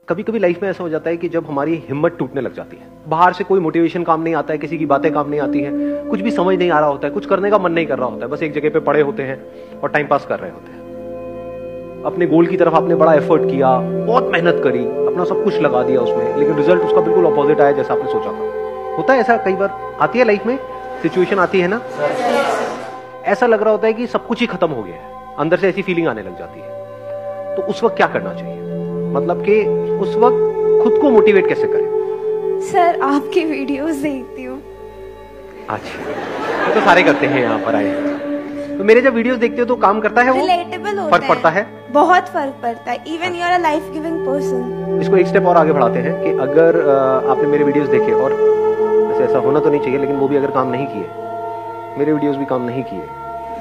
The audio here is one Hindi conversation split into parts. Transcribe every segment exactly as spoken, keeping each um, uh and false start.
कभी कभी लाइफ में ऐसा हो जाता है कि जब हमारी हिम्मत टूटने लग जाती है, बाहर से कोई मोटिवेशन काम नहीं आता है, किसी की बातें काम नहीं आती है, कुछ भी समझ नहीं आ रहा होता है, कुछ करने का मन नहीं कर रहा होता है, बस एक जगह पे पड़े होते हैं और टाइम पास कर रहे होते हैं। अपने गोल की तरफ आपने बड़ा एफर्ट किया, बहुत मेहनत करी, अपना सब कुछ लगा दिया उसमें, लेकिन रिजल्ट उसका बिल्कुल अपोजिट आया जैसा आपने सोचा था। होता है ऐसा, कई बार आती है लाइफ में सिचुएशन आती है ना, ऐसा लग रहा होता है कि सब कुछ ही खत्म हो गया है, अंदर से ऐसी फीलिंग आने लग जाती है। तो उस वक्त क्या करना चाहिए, मतलब कि उस वक्त खुद को मोटिवेट कैसे करें? सर आपकी वीडियोस देखती हूँ। अच्छा, ये तो सारे करते हैं यहाँ पर आए। तो मेरे जब वीडियोस देखते हो तो काम करता है, वो रिलेटेबल होता फर्क पड़ता है, बहुत फर्क पड़ता है। Even you are a life giving person. इसको एक स्टेप और आगे बढ़ाते हैं कि अगर आपने मेरे वीडियोस देखे, और वैसे ऐसा होना तो नहीं चाहिए, लेकिन वो भी अगर काम नहीं किए, मेरे वीडियोस भी काम नहीं किए,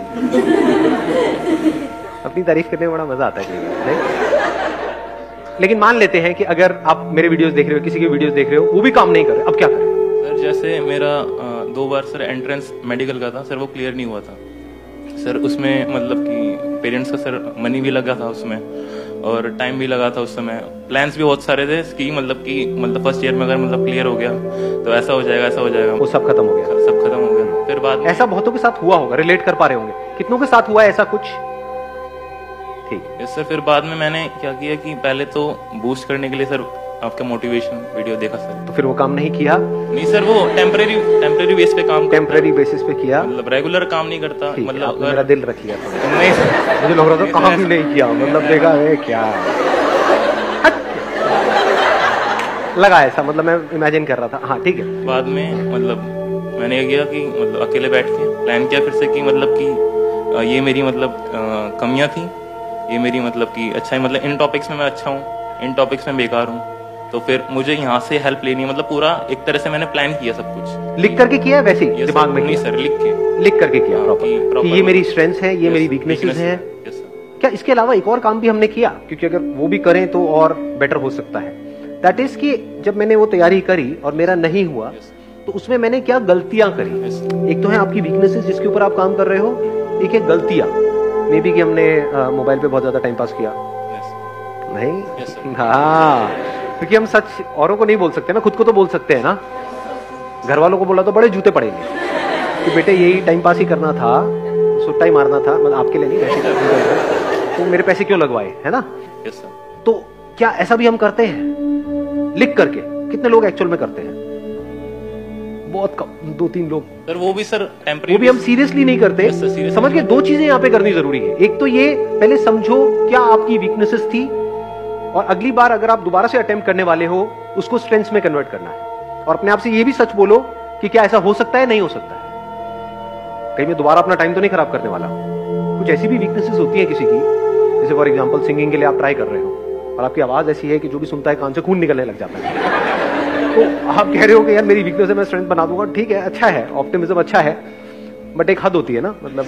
अपनी तारीफ करने में बड़ा मजा आता है नहीं? लेकिन मान लेते हैं कि अगर आप मेरे वीडियोस देख रहे हो, किसी के वीडियोस देख रहे हो, वो भी काम नहीं कर रहे, अब क्या करें? सर जैसे मेरा दो बार सर एंट्रेंस मेडिकल का था सर, वो क्लियर नहीं हुआ था सर। उसमें मतलब कि पेरेंट्स का सर मनी भी लगा था उसमें, और टाइम भी लगा था उस समय। प्लान्स भी बहुत सारे थे कि मतलब कि मतलब फर्स्ट ईयर में अगर मतलब क्लियर हो गया तो ऐसा हो जाएगा, ऐसा हो जाएगा, वो सब खत्म हो गया, सब खत्म हो गया। फिर बाद ऐसा बहुतों के साथ हुआ होगा, रिलेट कर पा रहे होंगे, कितनों के साथ हुआ है ऐसा कुछ? ठीक है सर। फिर बाद में मैंने क्या किया कि पहले तो बूस्ट करने के लिए सर आपका मोटिवेशन वीडियो देखा सर। तो फिर वो काम नहीं किया? नहीं सर, वो टेम्परेरी टेम्परेरी बेस पे काम, टेम्परेरी बेसिस पे किया, मतलब रेगुलर काम नहीं करता। मतलब अगर मेरा दिल रख लिया तो नहीं सर, मुझे लग रहा था काम नहीं किया, मतलब देखा है क्या लगा ऐसा, मतलब मैं इमेजिन कर रहा था। हाँ ठीक है। बाद में मतलब मैंने ये किया कि मतलब अकेले बैठ के प्लान किया फिर से कि मतलब कि ये मेरी मतलब कमियां थी, ये मेरी मतलब कि अच्छा है, मतलब इन टॉपिक्स में मैं अच्छा हूँ, इन टॉपिक्स में बेकार हूँ, तो फिर मुझे यहाँ से हेल्प लेनी है। मतलब पूरा एक तरह से मैंने प्लान किया सब कुछ। लिख करके किया वैसे ही दिमाग में? नहीं सर, लिख के लिख करके किया प्रॉपर कि ये मेरी स्ट्रेंथ्स है, ये मेरी वीकनेसेस है। क्या इसके अलावा एक और काम भी हमने किया? क्योंकि अगर वो भी करें तो और बेटर हो सकता है। दैट इज कि जब मैंने वो तैयारी करी और मेरा नहीं हुआ, तो उसमें मैंने क्या गलतियां करी? एक तो है आपकी वीकनेसेस जिसके ऊपर आप काम कर रहे हो, एक है गलतियां। मे बी कि हमने मोबाइल पे बहुत ज्यादा टाइम पास किया, नहीं? हाँ, क्योंकि हम सच औरों को नहीं बोल सकते ना, खुद को तो बोल सकते हैं ना। घर वालों को बोला तो बड़े जूते पड़ेंगे कि बेटे यही टाइम पास ही करना था, सुट्टा ही मारना था, मतलब आपके लिए नहीं, वैसे तो मेरे पैसे क्यों लगवाए, है ना? तो क्या ऐसा भी हम करते हैं लिख करके? कितने लोग एक्चुअल में करते हैं? बहुत कम, दो तीन लोग सर। वो भी सर टेम्परेरी, वो भी हम सीरियसली नहीं करते। समझ के दो चीजें यहाँ पे करनी जरूरी है। एक तो ये पहले समझो क्या आपकी वीकनेसेस थी, और अगली बार अगर आप दोबारा से अटेम्प्ट करने वाले हो उसको स्ट्रेंथ्स में कन्वर्ट करना है, और अपने आप से ये भी सच बोलो कि क्या ऐसा हो सकता है, नहीं हो सकता है, कहीं मैं दोबारा अपना टाइम तो नहीं खराब करने वाला। कुछ ऐसी भी वीकनेसेस होती है किसी की, जैसे फॉर एग्जाम्पल सिंगिंग के लिए आप ट्राई कर रहे हो और आपकी आवाज ऐसी है कि जो भी सुनता है कान से खून निकलने लग जाता है, तो आप कह रहे हो कि यार मेरी वीकनेस है, मैं स्ट्रेंथ बना दूंगा। ठीक है, अच्छा है, ऑप्टिमिज्म अच्छा है, बट एक हद होती है ना, मतलब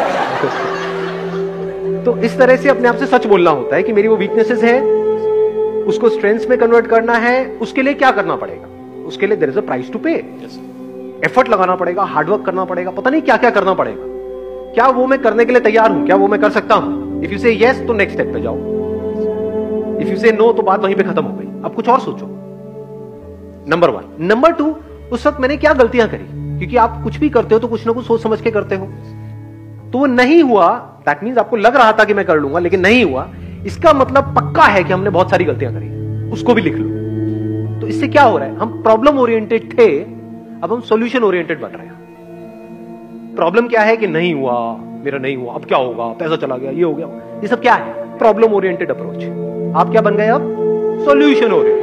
तो इस तरह से अपने आप से सच बोलना होता है कि मेरी वो वीकनेसेस है, उसको स्ट्रेंथ्स में कन्वर्ट करना है। उसके लिए क्या करना पड़ेगा? उसके लिए there is a price to pay, effort लगाना पड़ेगा, हार्डवर्क करना पड़ेगा, पता नहीं क्या क्या करना पड़ेगा। क्या वो मैं करने के लिए तैयार हूं? क्या वो मैं कर सकता हूं? इफ यू से यस तो नेक्स्ट स्टेप पे जाओ, इफ यू से नो तो बात वहीं पे खत्म हो गई, अब कुछ और सोचो। Number one. नंबर टू, उस वक्त मैंने क्या गलतियां करी? क्योंकि आप कुछ भी करते हो तो कुछ ना कुछ सोच समझ के करते हो, तो वो नहीं हुआ, दैट मींस आपको लग रहा था कि मैं कर लूंगा लेकिन नहीं हुआ, इसका मतलब पक्का है कि हमने बहुत सारी गलतियां करी, उसको भी लिख लो। तो इससे क्या हो रहा है, हम प्रॉब्लम ओरिएंटेड थे, अब हम सॉल्यूशन ओरिएंटेड बन रहे हैं। प्रॉब्लम क्या है कि नहीं हुआ, मेरा नहीं हुआ, अब क्या होगा, पैसा चला गया, ये हो गया, ये सब क्या है? Problem oriented approach. आप क्या बन गए अब? Solution oriented.